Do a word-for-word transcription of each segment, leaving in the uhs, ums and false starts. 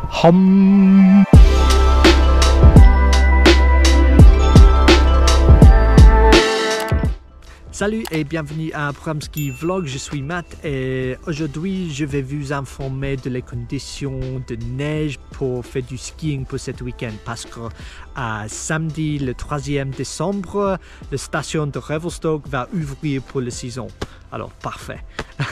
Hum. Salut et bienvenue à Abramski Vlog, je suis Matt et aujourd'hui je vais vous informer de les conditions de neige pour faire du skiing pour cet week-end parce que à samedi le troisième décembre, la station de Revelstoke va ouvrir pour la saison. Alors parfait.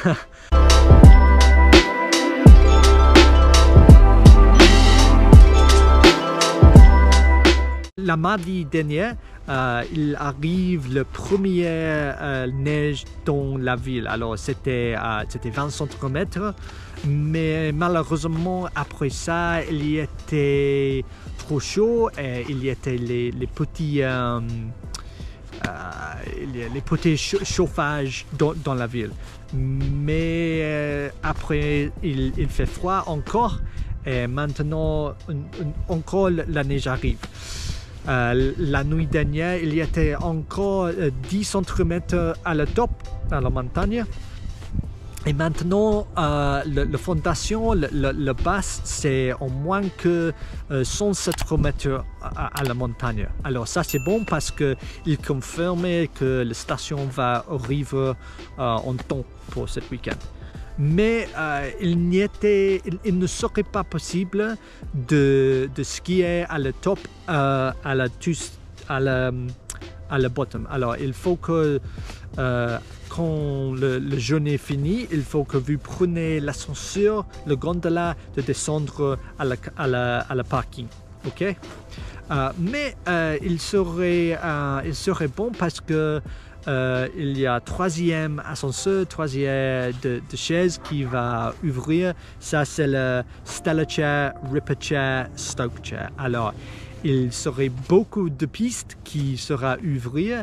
La mardi dernier, euh, il arrive le premier euh, neige dans la ville. Alors c'était euh, c'était vingt centimètres, mais malheureusement après ça, il y était trop chaud et il y était les, les petits euh, euh, les, les petits chauffages dans, dans la ville. Mais euh, après, il, il fait froid encore et maintenant encore la neige arrive. Euh, la nuit dernière, il y était encore euh, dix centimètres à la top, à la montagne. Et maintenant, euh, le, la fondation, le, le, le bas, c'est au moins que euh, cent centimètres à, à la montagne. Alors ça, c'est bon parce qu'il confirme que la station va arriver euh, en temps pour ce week-end. Mais euh, il, n'y était, il, il ne serait pas possible de, de skier à la top, euh, à la à la, à la bottom. Alors il faut que euh, quand le, le journée est fini, il faut que vous preniez l'ascenseur, le gondola, de descendre à la, à la, à la parking. Ok? Euh, mais euh, il serait, euh, il serait bon parce que Euh, il y a troisième ascenseur, troisième de, de chaise qui va ouvrir. Ça c'est le Stella Chair, Ripper Chair, Stoke Chair. Alors il serait beaucoup de pistes qui sera ouvrir.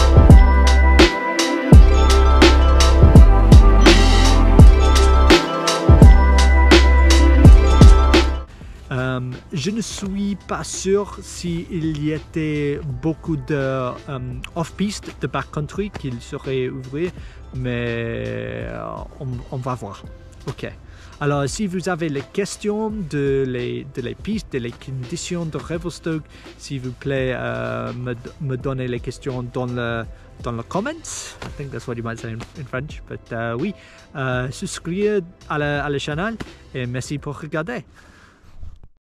Euh, je ne suis pas sûr s'il y était beaucoup de um, off-piste, de backcountry qu'il serait ouvert, mais on, on va voir. Ok. Alors, si vous avez les questions de les, de les pistes, de les conditions de Revelstoke, s'il vous plaît, euh, me, me donnez les questions dans le dans les comments. I think that's what you might say in, in French. But uh, oui, euh, souscrivez à la, à la chaîne et merci pour regarder.